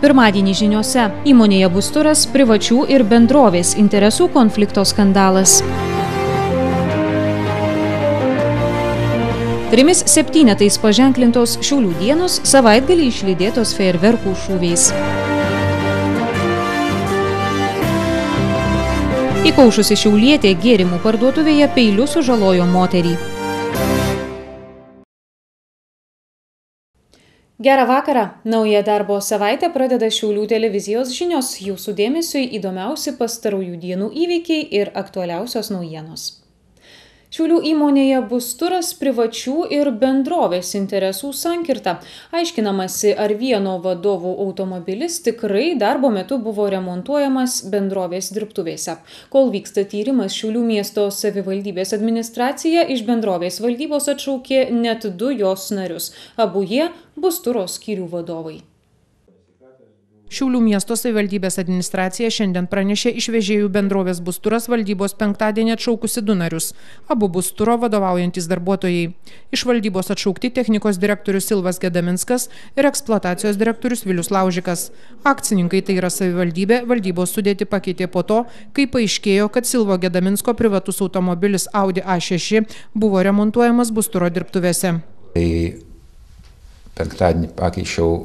Pirmadienį žiniose įmonėje Busturas privačių ir bendrovės interesų konflikto skandalas. 3 septynetais paženklintos Šiaulių dienos savaitgalį išlydėtos fejerverkų šūviais. Įkaušusi šiaulietė gėrimų parduotuvėje peiliu sužalojo moterį. Gerą vakarą. Naują darbo savaitę pradeda Šiaulių televizijos žinios. Jūsų dėmesiui įdomiausi pastarųjų dienų įvykiai ir aktualiausios naujienos. Šiaulių įmonėje Busturas privačių ir bendrovės interesų sankirta. Aiškinamasi, ar vieno vadovų automobilis tikrai darbo metu buvo remontuojamas bendrovės dirbtuvėse. Kol vyksta tyrimas, Šiaulių miesto savivaldybės administracija iš bendrovės valdybos atšaukė net 2 jos narius. Abu jie Busturo skyrių vadovai. Šiaulių miesto savivaldybės administracija šiandien pranešė iš vežėjų bendrovės Busturas valdybos penktadienį atšaukusi 2 narius. Abu Busturo vadovaujantys darbuotojai. Iš valdybos atšaukti technikos direktorius Silvas Gedaminskas ir eksploatacijos direktorius Vilius Laužikas. Akcininkai, tai yra savivaldybė, valdybos sudėtį pakeitė po to, kai paaiškėjo, kad Silvo Gedaminsko privatus automobilis Audi A6 buvo remontuojamas Busturo dirbtuvėse. Penktadienį pakeičiau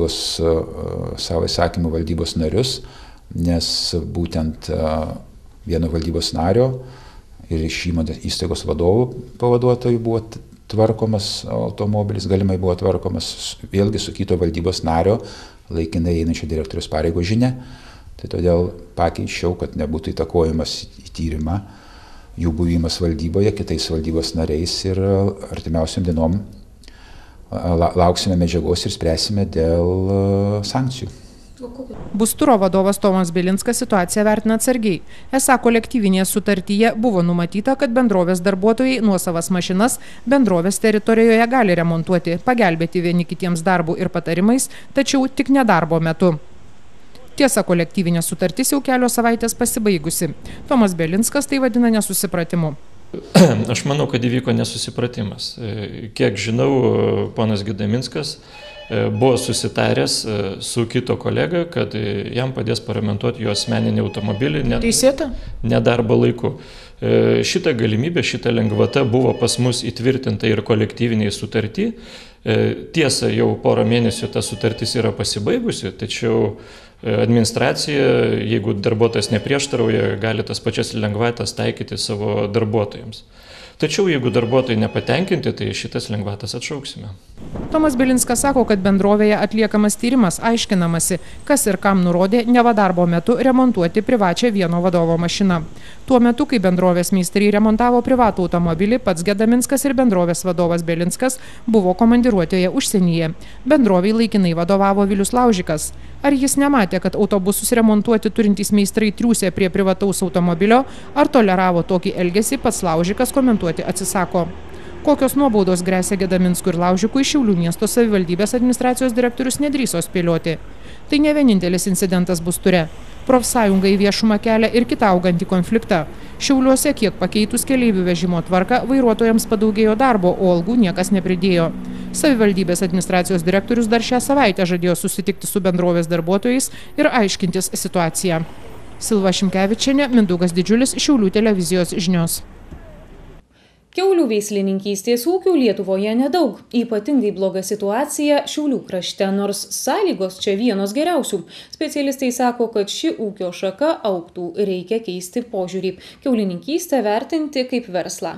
savo įsakymų valdybos narius, nes būtent vieno valdybos nario ir iš įmonės įstaigos vadovų pavaduotojų buvo tvarkomas automobilis, galimai buvo tvarkomas vėlgi su kito valdybos nario, laikinai einančio direktoriaus pareigos žinia. Tai todėl pakeičiau, kad nebūtų įtakojamas į tyrimą jų buvimas valdyboje kitais valdybos nariais ir artimiausiam dienom lauksime medžiagos ir spręsime dėl sankcijų. Busturo vadovas Tomas Bilinskas situaciją vertina atsargiai. Esą kolektyvinėje sutartyje buvo numatyta, kad bendrovės darbuotojai nuosavas mašinas bendrovės teritorijoje gali remontuoti, pagelbėti vieni kitiems darbų ir patarimais, tačiau tik nedarbo metu. Tiesa, kolektyvinė sutartis jau kelios savaitės pasibaigusi. Tomas Bilinskas tai vadina nesusipratimu. Aš manau, kad įvyko nesusipratimas. Kiek žinau, ponas Gedaminskas buvo susitaręs su kito kolega, kad jam padės paremontuoti jo asmeninį automobilį nedarbo laiku. Šita galimybė, šita lengvata buvo pas mus įtvirtinta ir kolektyviniai sutartį. Tiesa, jau porą mėnesių ta sutartis yra pasibaigusi, tačiau administracija, jeigu darbuotojas neprieštarauja, gali tas pačias lengvatas taikyti savo darbuotojams. Tačiau jeigu darbuotojai nepatenkinti, tai šitas lengvatas atšauksime. Tomas Bilinskas sako, kad bendrovėje atliekamas tyrimas, aiškinamasi, kas ir kam nurodė neva darbo metu remontuoti privačią vieno vadovo mašiną. Tuo metu, kai bendrovės meistrai remontavo privatų automobilį, pats Gedaminskas ir bendrovės vadovas Bilinskas buvo komandiruotėje užsienyje. Bendrovei laikinai vadovavo Vilius Laužikas. Ar jis nematė, kad autobusus remontuoti turintys meistrai triūsė prie privataus automobilio, ar toleravo tokį elgesį, pats Laužikas komentuoti atsisako. Kokios nuobaudos gresia Gedaminskui ir Laužikui, Šiaulių miesto savivaldybės administracijos direktorius nedrįso spėlioti. Tai ne vienintelis incidentas Busture. Profsąjunga į viešumą kelia ir kitą augantį konfliktą. Šiauliuose, kiek pakeitus keleivių vežimo tvarką, vairuotojams padaugėjo darbo, o algų niekas nepridėjo. Savivaldybės administracijos direktorius dar šią savaitę žadėjo susitikti su bendrovės darbuotojais ir aiškintis situaciją. Silva Šimkevičienė, Mindaugas Didžiulis, Šiaulių televizijos žinios. Kiaulių veislininkystės ūkių Lietuvoje nedaug. Ypatingai bloga situacija Šiaulių krašte, nors sąlygos čia vienos geriausių. Specialistai sako, kad ši ūkio šaka augtų, reikia keisti požiūrį. Kiaulininkystę vertinti kaip verslą.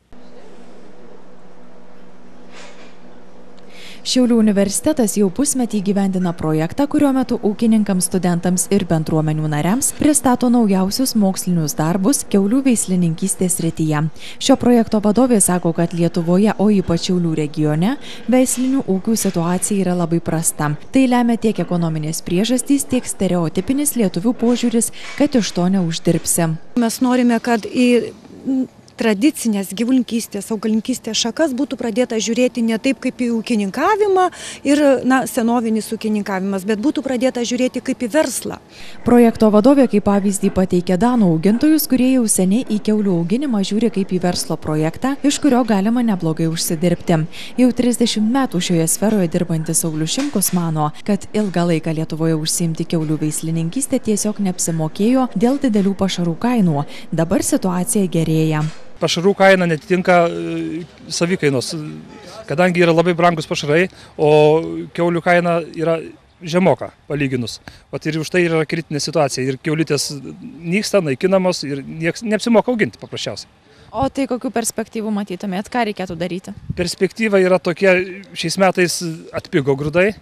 Šiaulių universitetas jau pusmetį įgyvendina projektą, kurio metu ūkininkams, studentams ir bendruomenių nariams pristato naujausius mokslinius darbus kiaulių veislininkystės srityje. Šio projekto vadovė sako, kad Lietuvoje, o ypač Šiaulių regione, veislinių ūkių situacija yra labai prasta. Tai lemia tiek ekonominės priežastys, tiek stereotipinis lietuvių požiūris, kad iš to neuždirbsi. Mes norime, kad į tradicinės gyvulininkystės, augalininkystės šakas būtų pradėta žiūrėti ne taip kaip į ūkininkavimą ir senovinis ūkininkavimas, bet būtų pradėta žiūrėti kaip į verslą. Projekto vadovė kaip pavyzdį pateikė danų augintojus, kurie jau seniai į kiaulių auginimą žiūri kaip į verslo projektą, iš kurio galima neblogai užsidirbti. Jau 30 metų šioje sferoje dirbantis Saulius Šimkus mano, kad ilgą laiką Lietuvoje užsiimti kiaulių veislininkystę tiesiog neapsimokėjo dėl didelių pašarų kainų. Dabar situacija gerėja. Pašarų kaina netitinka savikainos, kadangi yra labai brangus pašarai, o kiaulių kaina yra žemoka palyginus. Ir už tai yra kritinė situacija ir kiaulytės nyksta, naikinamos ir neapsimoka auginti paprasčiausiai. O tai kokių perspektyvų matytumėt, ką reikėtų daryti? Perspektyva yra tokia, šiais metais atpigo grūdai,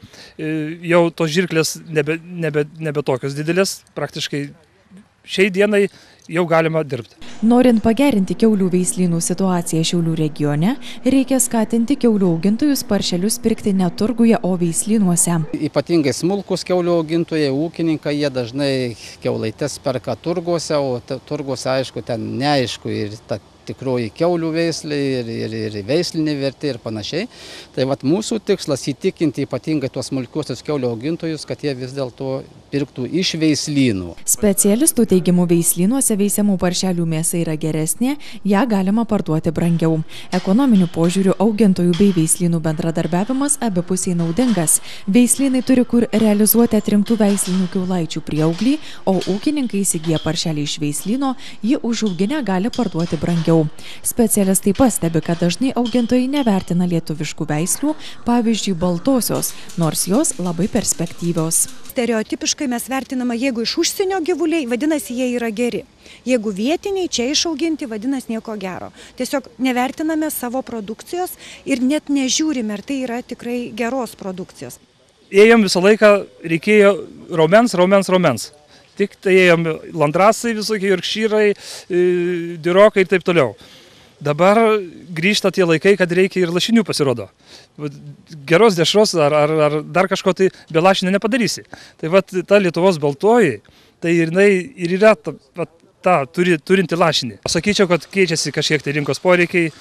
jau tos žirklės nebe tokios didelės, praktiškai šiai dienai jau galima dirbti. Norint pagerinti kiaulių veislynų situaciją Šiaulių regione, reikia skatinti kiaulių augintojus paršelius pirkti ne turguje, o veislynuose. Ypatingai smulkus kiaulių augintojai, ūkininkai, jie dažnai kiaulaites perka turguose, o turguose, aišku, ten neaišku ir ta tikroji kiaulių veislė ir veislinė vertė ir panašiai. Tai mūsų tikslas įtikinti ypatingai tuos smulkiuosius kiaulių augintojus, kad jie vis dėlto pirktų iš veislynų. Specialistų teigimu veislynuose veisiamų paršelių mėsa yra geresnė, ją galima parduoti brangiau. Ekonominiu požiūriu augintojų bei veislynų bendradarbiavimas abipusiai naudingas. Veislynai turi kur realizuoti atrinktų veislinių kiaulaičių prieauglį, o ūkininkai įsigiję paršelį iš veislyno, jį užauginę gali parduoti brangiau. Specialistai pastebi, kad dažnai augintojai nevertina lietuviškų veislių, pavyzdžiui, baltosios, nors jos labai perspektyvios. Stereotipiškai mes vertinama, jeigu iš užsienio gyvuliai, vadinasi, jie yra geri. Jeigu vietiniai čia išauginti, vadinasi, nieko gero. Tiesiog nevertiname savo produkcijos ir net nežiūrime, ar tai yra tikrai geros produkcijos. Ėjom visą laiką, reikėjo raumens. Tik tai ėjom landrasai visokie, jorkšyrai, dirokai ir taip toliau. Dabar grįžta tie laikai, kad reikia ir lašinių pasirodo. Geros dešros ar dar kažko tai be lašinio nepadarysi. Tai ta Lietuvos baltoji, tai jinai ir yra turinti lašinį. Sakyčiau, kad keičiasi kažkiek tai rinkos poreikiai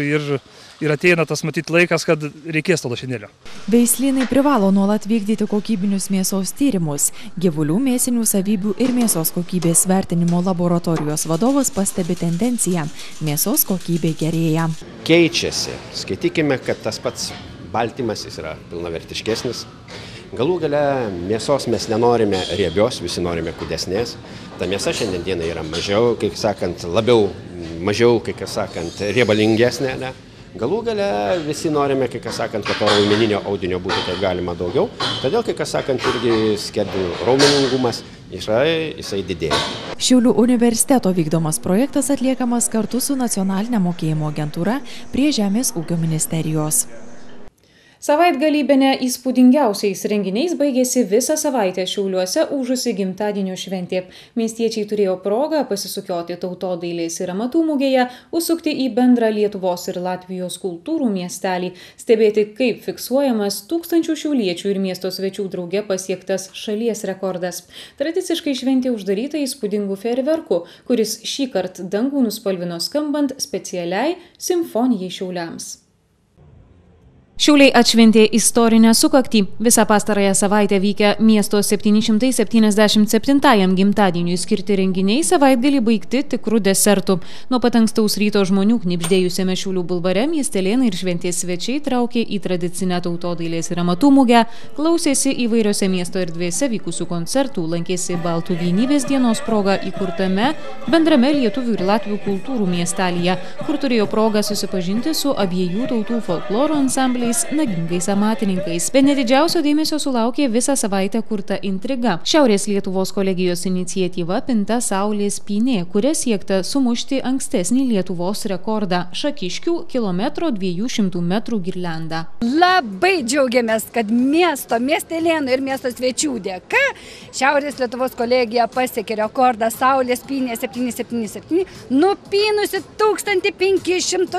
ir ateina tas matyt laikas, kad reikės to lašinėlio. Veislynai privalo nuolat vykdyti kokybinius mėsos tyrimus. Gyvulių mėsinių savybių ir mėsos kokybės vertinimo laboratorijos vadovas pastebi tendenciją. Mėsos kokybė gerėja. Keičiasi. Skaitykime, kad tas pats baltymas jis yra pilnavertiškesnis. Galų gale mėsos mes nenorime riebios, visi norime kūdesnės. Ta mėsa šiandien dienai yra mažiau, mažiau, riebalingesnė. Ne? Galų gale visi norime, kad to raumeninio audinio būtų kaip galima daugiau. Todėl, irgi skerdynių raumeningumas jisai didėja. Šiaulių universiteto vykdomas projektas atliekamas kartu su Nacionalinė mokėjimo agentūra prie Žemės ūkio ministerijos. Savaitgalį bene įspūdingiausiais renginiais baigėsi visą savaitę Šiauliuose ūžusi gimtadienio šventė. Miestiečiai turėjo progą pasisukioti tautodailės ir amatų mugėje, užsukti į bendrą Lietuvos ir Latvijos kultūrų miestelį, stebėti, kaip fiksuojamas tūkstančių šiauliečių ir miesto svečių drauge pasiektas šalies rekordas. Tradiciškai šventė uždaryta įspūdingų fejerverkų, kuris šįkart dangų nuspalvino skambant specialiai simfonijai Šiauliams. Šiauliai atšventė istorinę sukaktį. Visą pastarąją savaitę vykę miesto 777-ajam gimtadieniui skirti renginiai savaitgalį baigti tikrų desertų. Nuo pat ankstaus ryto žmonių knibždėjusiame Šiaulių bulvare miestelėnai ir šventės svečiai traukė į tradicinę tautodailės ir amatų mugę, klausėsi įvairiose miesto erdvėse vykusių koncertų, lankėsi Baltų vienybės dienos proga įkurtame bendrame lietuvių ir latvių kultūrų miestelyje, kur turėjo progą susipažinti su abiejų tautų folkloro ansambliais, nagingais amatininkais. Bene didžiausio dėmesio sulaukė visą savaitę kurta intriga. Šiaurės Lietuvos kolegijos iniciatyva Pinta saulės pynė, kuria siekta sumušti ankstesnį Lietuvos rekordą – Šakiškių 1,2 metrų girliandą. Labai džiaugiamės, kad miestelėnų ir miesto svečių dėka Šiaurės Lietuvos kolegija pasiekė rekordą saulės pynė 777, nupynusi 1560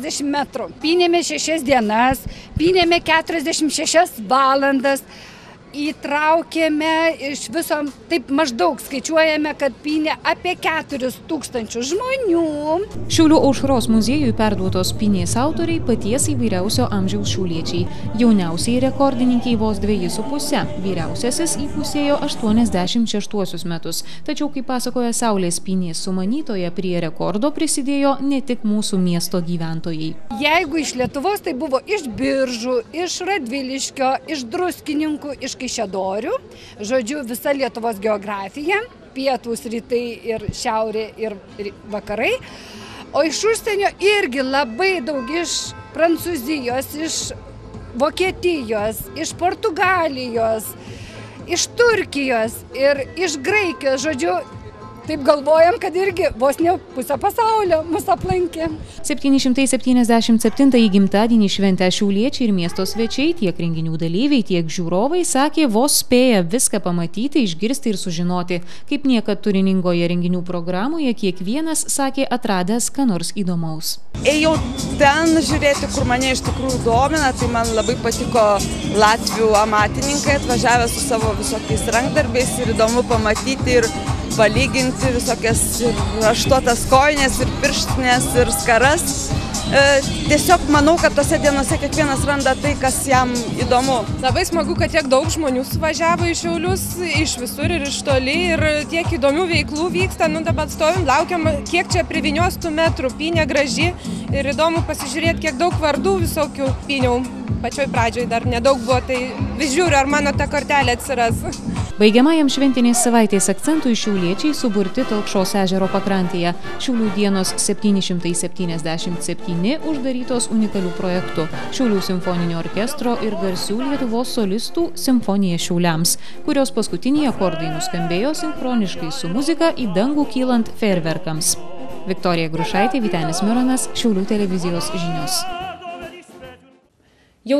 metrų. Pynėme 6 dienas. Pynėme 46 valandas įtraukėme iš viso, taip maždaug skaičiuojame, kad pynė apie 4000 žmonių. Šiaulių Aušros muziejui perduotos pynės autoriai paties įvairiausio amžiaus šiauliečiai. Jauniausiai rekordininkiai vos 2,5, vyriausiasis įpusėjo 86 metus. Tačiau, kaip pasakoja Saulės pynės sumanytoja, prie rekordo prisidėjo ne tik mūsų miesto gyventojai. Jeigu iš Lietuvos, tai buvo iš Biržų, iš Radviliškio, iš Druskininkų, iš Kaišiadorių, žodžiu, visa Lietuvos geografija, pietūs, rytai ir šiaurė ir vakarai, o iš užsienio irgi labai daug iš Prancūzijos, iš Vokietijos, iš Portugalijos, iš Turkijos ir iš Graikijos, žodžiu, taip galvojam, kad irgi vos ne pusę pasaulio mus aplankė. 777 gimtadienį šventę šiauliečiai ir miesto svečiai, tiek renginių dalyviai, tiek žiūrovai, sakė, vos spėję viską pamatyti, išgirsti ir sužinoti. Kaip niekad turiningoje renginių programoje, kiekvienas sakė atradęs ką nors įdomaus. Ėjau ten žiūrėti, kur mane iš tikrųjų domina, tai man labai patiko latvių amatininkai atvažiavę su savo visokiais rankdarbiais ir įdomu pamatyti ir palyginti visokias raštuotas kojines ir pirštinės ir skaras. Tiesiog manau, kad tose dienose kiekvienas randa tai, kas jam įdomu. Labai smagu, kad tiek daug žmonių suvažiavo iš Šiaulius, iš visur ir iš toli ir tiek įdomių veiklų vyksta. Nu, dabar stovim, laukiam, kiek čia privinios tų metrų. Pynė graži ir įdomu pasižiūrėti, kiek daug vardų visokių pyniau. Pačioj pradžioj dar nedaug buvo, tai vis žiūriu, ar mano ta kortelė atsiras. Baigiamajam šventinės savaitės akcentui šiauliečiai suburti Talkšos ežero pakrantėje. Šiaulių dienos 777 uždarytos unikalių projektų Šiaulių simfoninio orkestro ir garsių Lietuvos solistų simfonija Šiauliams, kurios paskutiniai akordai nuskambėjo sinchroniškai su muzika į dangų kylant fejerverkams. Viktorija Grušaitė, Vytenis Mironas, Šiaulių televizijos žinios. Jau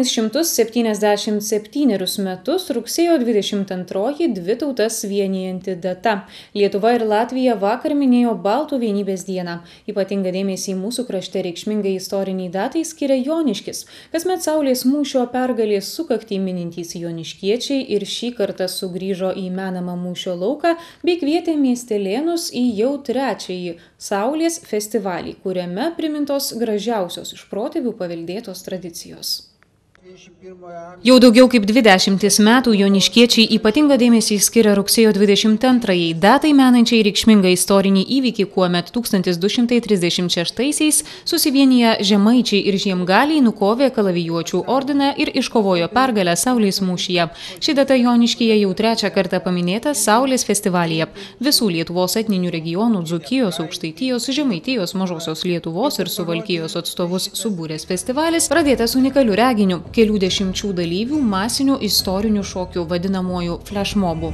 777 metus rugsėjo 22 dvi tautas vienijanti data. Lietuva ir Latvija vakar minėjo Baltų vienybės dieną. Ypatingą dėmesį mūsų krašte reikšmingai istoriniai datai skiria Joniškis. Kasmet Saulės mūšio pergalės sukaktį minintys joniškiečiai ir šį kartą sugrįžo į menamą mūšio lauką bei kvietė miestelėnus į jau trečiąjį Saulės festivalį, kuriame primintos gražiausios iš protėvių paveldėtos tradicijos. Jau daugiau kaip 20 metų joniškiečiai ypatingą dėmesį skiria rugsėjo 22-ąjai, datai menančiai reikšmingą istorinį įvykį, kuomet 1236-aisiais susivieniję žemaičiai ir žiemgaliai nukovė kalavijuočių ordiną ir iškovojo pergalę Saulės mūšyje. Ši data Joniškyje jau trečią kartą paminėta Saulės festivalyje. Visų Lietuvos etninių regionų, Dzūkijos, Aukštaitijos, Žemaitijos, Mažosios Lietuvos ir Suvalkijos atstovus subūręs festivalis pradėtas unikaliu reginiu. Kelių dešimčių dalyvių masinių istorinių šokių vadinamuoju flashmobu.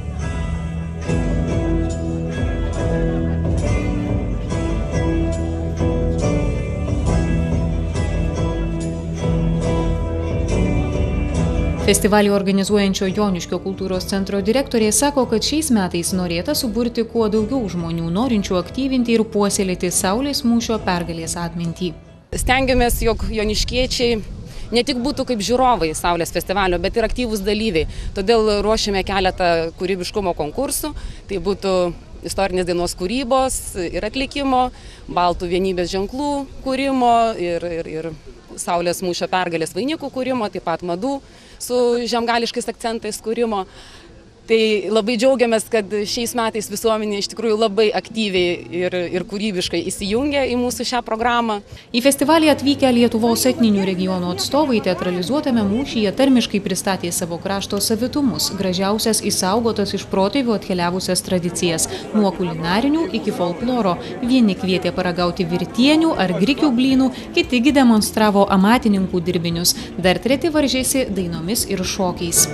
Festivalį organizuojančio Joniškio kultūros centro direktorė sako, kad šiais metais norėta suburti kuo daugiau žmonių, norinčių aktyvinti ir puoselėti Saulės mūšio pergalės atmintį. Stengiamės, jog joniškiečiai ne tik būtų kaip žiūrovai Saulės festivalio, bet ir aktyvūs dalyviai. Todėl ruošiame keletą kūrybiškumo konkursų. Tai būtų istorinės dainos kūrybos ir atlikimo, Baltų vienybės ženklų kūrimo ir Saulės mūšio pergalės vainikų kūrimo, taip pat madų su žemgališkais akcentais kūrimo. Tai labai džiaugiamės, kad šiais metais visuomenė iš tikrųjų labai aktyviai ir kūrybiškai įsijungia į mūsų šią programą. Į festivalį atvykę Lietuvos etninių regionų atstovai teatralizuotame mūšyje tarmiškai pristatė savo krašto savitumus, gražiausias išsaugotas iš protėvių atkeliavusias tradicijas, nuo kulinarinių iki folkloro. Vieni kvietė paragauti virtienių ar grikių blynų, kiti demonstravo amatininkų dirbinius, dar treti varžėsi dainomis ir šokiais.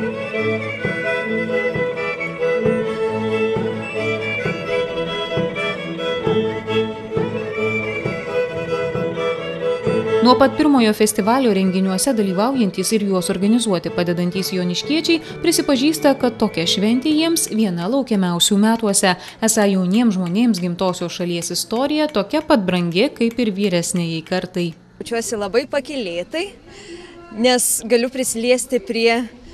Nuo pat pirmojo festivalio renginiuose dalyvaujantys ir juos organizuoti padedantys joniškiečiai prisipažįsta, kad tokia šventė jiems viena laukiamiausių metuose. Esą jauniems žmonėms gimtosios šalies istorija tokia pat brangi kaip ir vyresnėjai kartai. Jaučiuosi labai pakylėtai, nes galiu prisiliesti prie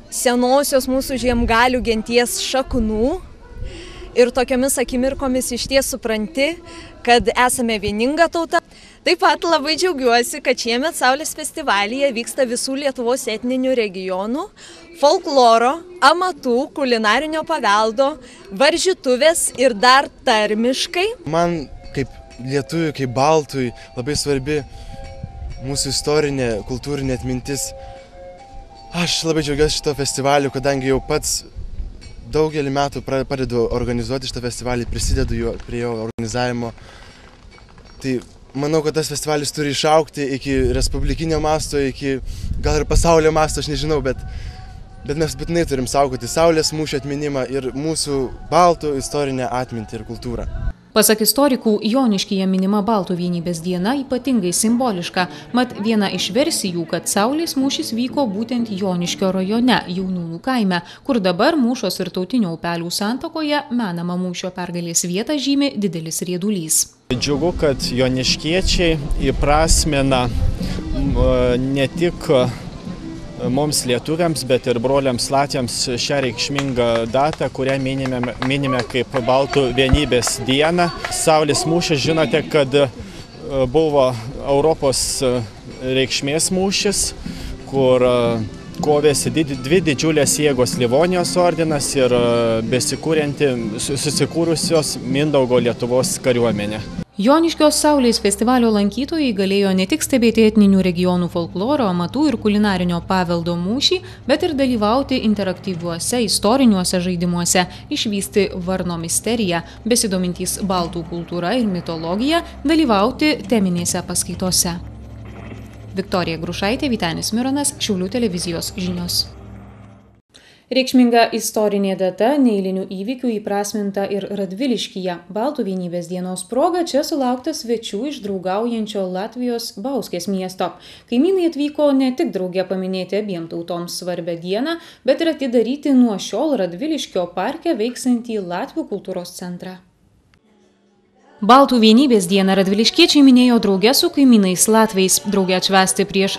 senosios mūsų žiemgalių genties šaknų ir tokiomis akimirkomis išties supranti, kad esame vieninga tauta. Taip pat labai džiaugiuosi, kad šiemet Saulės festivalyje vyksta visų Lietuvos etninių regionų, folkloro, amatų, kulinarinio paveldo, varžytuvės ir dar tarmiškai. Man kaip lietuviui, kaip baltui labai svarbi mūsų istorinė, kultūrinė atmintis. Aš labai džiaugiuosi šito festivaliu, kadangi jau pats daugelį metų pradedu organizuoti šitą festivalį, prisidedu prie jo organizavimo. Tai manau, kad tas festivalis turi išaugti iki respublikinio masto, iki gal ir pasaulio masto, aš nežinau, bet mes būtinai turim saugoti Saulės mūšio atminimą ir mūsų baltų istorinę atmintį ir kultūrą. Pasak istorikų, Joniškyje minima Baltų vienybės diena ypatingai simboliška, mat viena iš versijų, kad Saulės mūšis vyko būtent Joniškio rajone, Jaunūnų kaime, kur dabar mūšos ir Tautinių upelių santakoje menamą mūšio pergalės vietą žymi didelis riedulys. Džiugu, kad joniškiečiai įprasmina ne tik mums lietuviams, bet ir broliams latviams šią reikšmingą datą, kurią minime kaip Baltų vienybės dieną. Saulės mūšis, žinote, kad buvo Europos reikšmės mūšis, kur kovėsi dvi didžiulės jėgos, Livonijos ordinas ir susikūrusios Mindaugo Lietuvos kariuomenė. Joniškio Saulės festivalio lankytojai galėjo ne tik stebėti etninių regionų folkloro, amatų ir kulinarinio paveldo mūšį, bet ir dalyvauti interaktyviuose istoriniuose žaidimuose, išvysti Varno misteriją, besidomintys baltų kultūra ir mitologija, dalyvauti teminėse paskaitose. Viktorija Grušaitė, Vytenis Mironas, Šiaulių televizijos žinios. Reikšminga istorinė data neeilinių įvykių įprasminta ir Radviliškyje. Baltų vienybės dienos proga čia sulaukta svečių iš draugaujančio Latvijos Bauskės miesto. Kaimynai atvyko ne tik drauge paminėti abiem tautoms svarbią dieną, bet ir atidaryti nuo šiol Radviliškio parke veiksantį Latvių kultūros centrą. Baltų vienybės dieną radviliškiečiai minėjo drauge su kaimynais latviais. Drauge atšvęsti prieš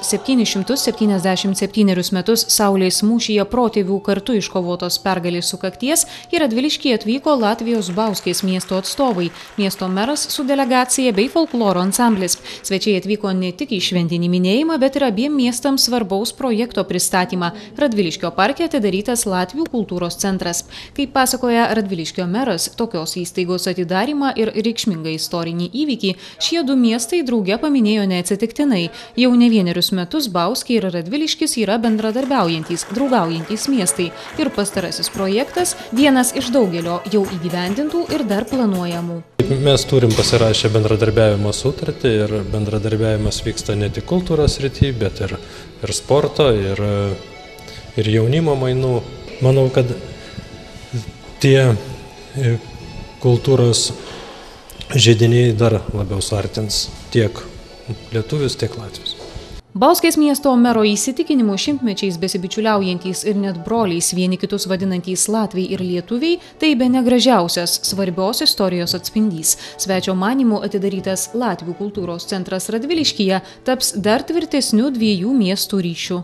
777 metus Saulės mūšyje protėvių kartu iškovotos pergalės sukakties į Radviliškį atvyko Latvijos Bauskės miesto atstovai, miesto meras su delegacija bei folkloro ansamblis. Svečiai atvyko ne tik į šventinį minėjimą, bet ir abiem miestams svarbaus projekto pristatymą. Radviliškio parke atidarytas Latvių kultūros centras. Kaip pasakoja Radviliškio meras, tokios įstaigos atidarymą ir reikšmingą istorinį įvykį šie du miestai drauge paminėjo neatsitiktinai. Jau ne vienerius metus Bauskė ir Radviliškis yra bendradarbiaujantys, draugaujantys miestai. Ir pastarasis projektas vienas iš daugelio jau įgyvendintų ir dar planuojamų. Mes turim pasirašę bendradarbiavimo sutartį ir bendradarbiavimas vyksta ne tik kultūros srity, bet ir sporto, ir jaunimo mainų. Manau, kad tie kultūros židiniai dar labiau suartins tiek lietuvius, tiek latvius. Bauskės miesto mero įsitikinimu šimtmečiais besibičiuliaujantys ir net broliais vieni kitus vadinantys latviai ir lietuviai tai bene gražiausias svarbios istorijos atspindys. Svečio manymu atidarytas Latvių kultūros centras Radviliškyje taps dar tvirtesniu dviejų miestų ryšių.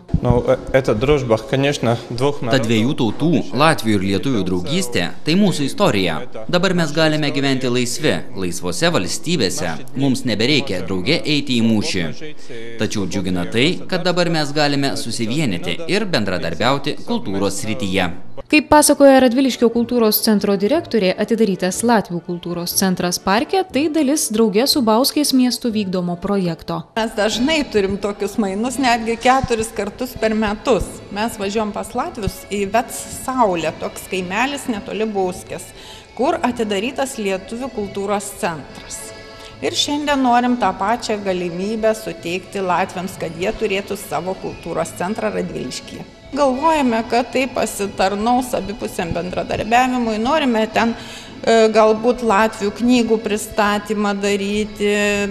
Ta dviejų tautų, Latvių ir lietuvių draugystė, tai mūsų istorija. Dabar mes galime gyventi laisvi, laisvose valstybėse. Mums nebereikia drauge eiti į mūšį. Tačiau džiugina tai, kad dabar mes galime susivienyti ir bendradarbiauti kultūros srityje. Kaip pasakoja Radviliškio kultūros centro direktorė, atidarytas Latvių kultūros centras parke, tai dalis drauge su Bauskės miestu vykdomo projekto. Mes dažnai turim tokius mainus, netgi 4 kartus per metus. Mes važiuojam pas latvius į Vets Saulė, toks kaimelis netoli Bauskės, kur atidarytas Lietuvių kultūros centras. Ir šiandien norim tą pačią galimybę suteikti latviams, kad jie turėtų savo kultūros centrą Radviliškyje. Galvojame, kad tai pasitarnaus abipusiam bendradarbiavimui. Norime ten galbūt latvių knygų pristatymą daryti,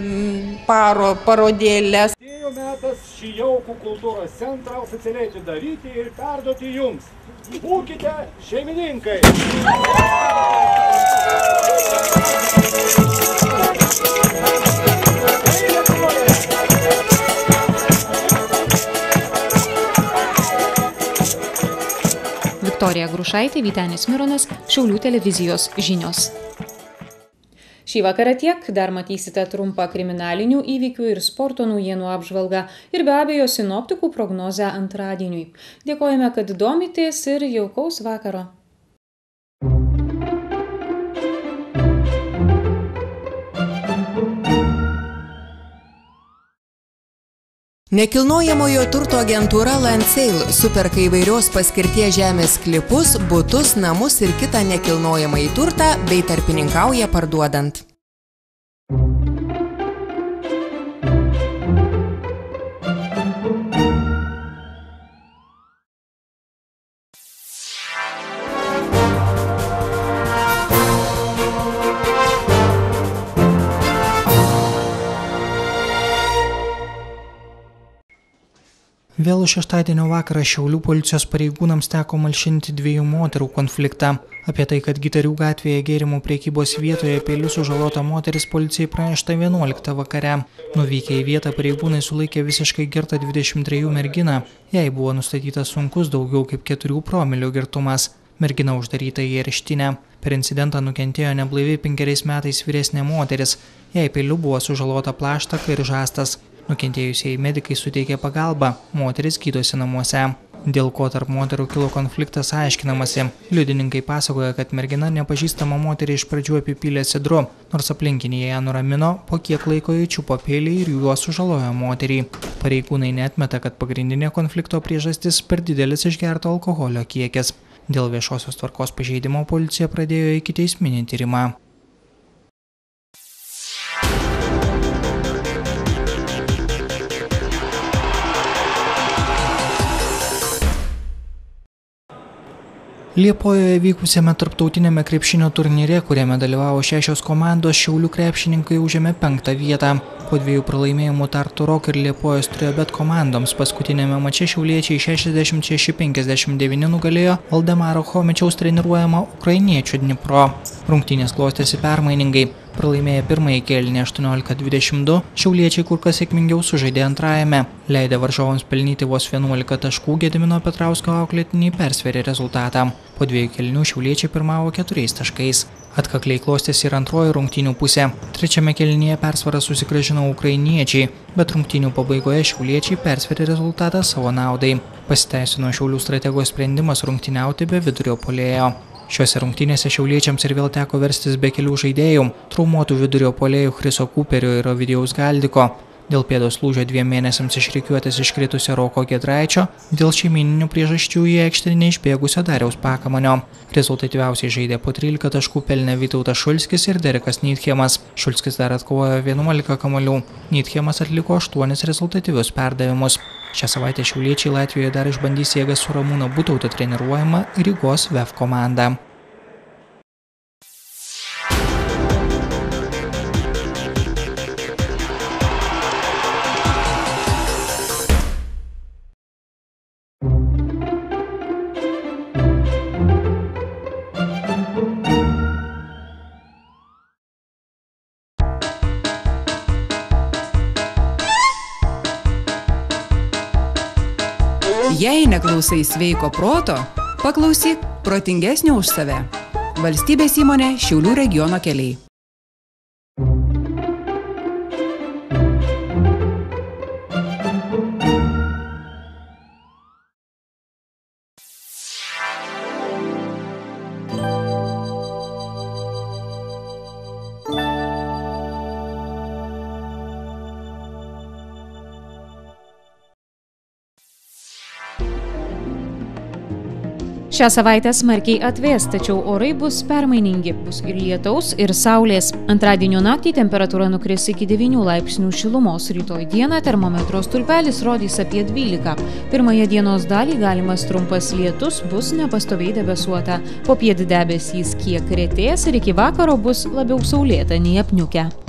parodėlės. Atėjo metas šį jaukų kultūros centrą oficialiai atidaryti ir perduoti jums. Būkite šeimininkai! Viktorija Grušaitė, Vytenis Mironas, Šiaulių televizijos žinios. Šį vakarą tiek, dar matysite trumpą kriminalinių įvykių ir sporto naujienų apžvalgą ir be abejo sinoptikų prognozę antradieniui. Dėkojame, kad domitės ir jaukaus vakaro. Nekilnojamojo turto agentūra Landsale superka įvairios paskirties žemės sklypus, butus, namus ir kitą nekilnojamąjį turtą bei tarpininkauja parduodant. Vėlų šeštadienio vakarą Šiaulių policijos pareigūnams teko malšinti 2 moterų konfliktą. Apie tai, kad Gitarių gatvėje gėrimų prekybos vietoje peiliu sužalota moteris policijai pranešta 11 vakare. Nuvykę į vietą pareigūnai sulaikė visiškai girtą 23 merginą. Jai buvo nustatytas sunkus daugiau kaip 4 promilių girtumas. Mergina uždaryta į areštinę. Per incidentą nukentėjo neblaivi 5 metais vyresnė moteris. Jai peiliu buvo sužalota plaštaka ir žastas. Nukentėjusieji medikai suteikė pagalbą, moteris gydosi namuose. Dėl ko tarp moterų kilo konfliktas aiškinamasi. Liudininkai pasakoja, kad mergina nepažįstama moterį iš pradžių apipylė sidru, nors aplinkiniai ją nuramino, po kiek laiko įčiupo peilį ir juo sužalojo moterį. Pareigūnai neatmeta, kad pagrindinė konflikto priežastis per didelis išgerto alkoholio kiekis. Dėl viešosios tvarkos pažeidimo policija pradėjo ikiteisminį tyrimą. Liepojoje vykusiame tarptautinėme krepšinio turnyre, kuriame dalyvavo 6 komandos, Šiaulių krepšininkai užėmė 5 vietą. Po 2 pralaimėjimų Tartu Rock ir Liepojos Triobet komandoms paskutinėme mače šiauliečiai 66-59 nugalėjo Valdemaro Chomičiaus treniruojamą ukrainiečių Dnipro. Rungtynės klostėsi permainingai. Pralaimėję pirmąjį kėlinį 18-22, šiauliečiai kur kas sėkmingiau sužaidė antrajame. Leidę varžovams pelnyti vos 11 taškų, Gedimino Petrausko auklėtiniai persvėrė rezultatą. Po 2 kėlinių šiauliečiai pirmavo 4 taškais. Atkakliai klostėsi ir antroji rungtynių pusė. Trečiame kėlinyje persvarą susigrąžino ukrainiečiai, bet rungtynių pabaigoje šiauliečiai persvėrė rezultatą savo naudai. Pasiteisino Šiaulių strategos sprendimas rungtyniauti be vidurio puolėjo. Šiuose rungtynėse šiauliečiams ir vėl teko verstis be kelių žaidėjų, traumuotų vidurio puolėjų Chriso Cooperio ir Ovidijaus Galdiko. Dėl pėdos lūžio 2 mėnesiams iš rikiuotės iškritusio Roko Giedraičio, dėl šeimyninių priežasčių į aikštę neišbėgusio Dariaus Pakamanio. Rezultatyviausiai žaidė po 13 taškų pelnė Vytautas Šulskis ir Derekas Neitchemas. Šulskis dar atkovojo 11 kamuolių. Neitchemas atliko 8 rezultatyvius perdavimus. Šią savaitę šiauliečiai Latvijoje dar išbandys jėgas su Ramūno Butauto treniruojama Rygos VEF komanda. Jei neklausai sveiko proto, paklausyk protingesnio už save. Valstybės įmonė Šiaulių regiono keliai. Šią savaitę smarkiai atvės, tačiau orai bus permainingi, bus ir lietaus, ir saulės. Antradienio naktį temperatūra nukris iki 9 laipsnių šilumos, rytoj dieną termometro stulpelis rodys apie 12. Pirmąją dienos dalį galimas trumpas lietus, bus nepastoviai debesuota. Popiet debesys kiek retės ir iki vakaro bus labiau saulėta nei apniukę.